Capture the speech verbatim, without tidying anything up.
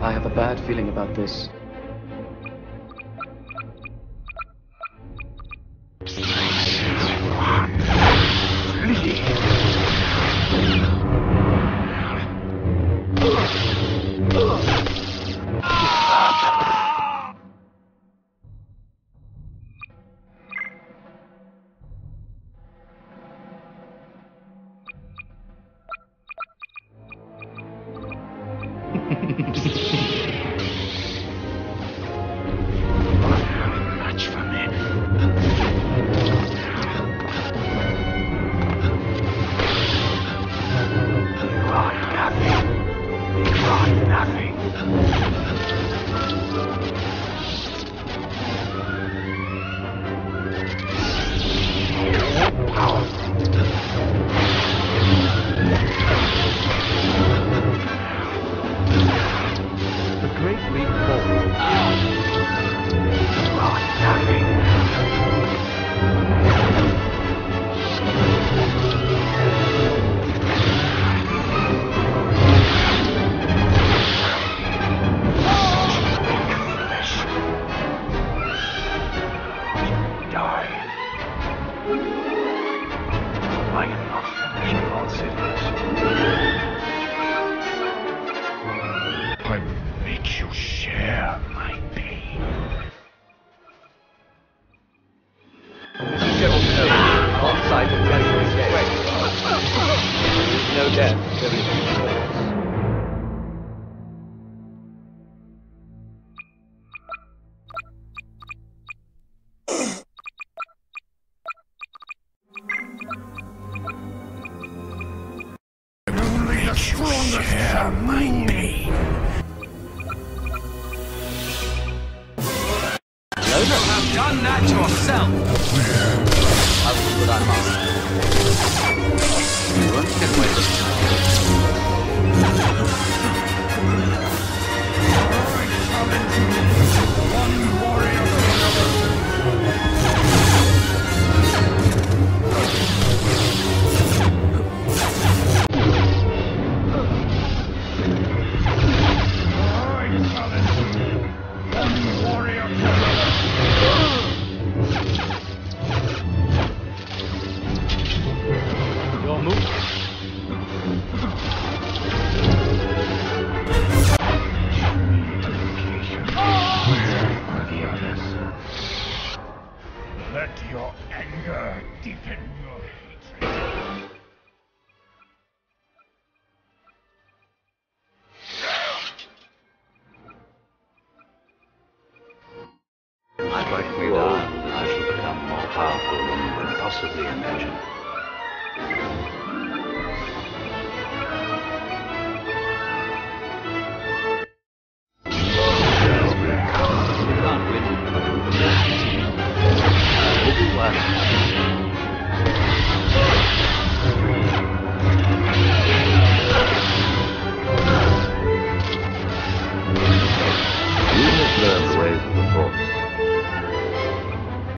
I have a bad feeling about this. Much for me. You are nothing. You are nothing. Powerful. The Great Leap Forward. You are nothing. Flesh. Die. I am not finished, Lord Sidious. I will make you share my pain. General Kenobi, on site and ready to escape. No death, there is no choice. Only the strongest share my pain. You have done that yourself! I will do what I must. You won't get away this One warrior for another. I challenge you. One warrior for another. Your move. Where are the others? Let your anger deepen your hatred. I break me down, I shall become more powerful than you can possibly imagine.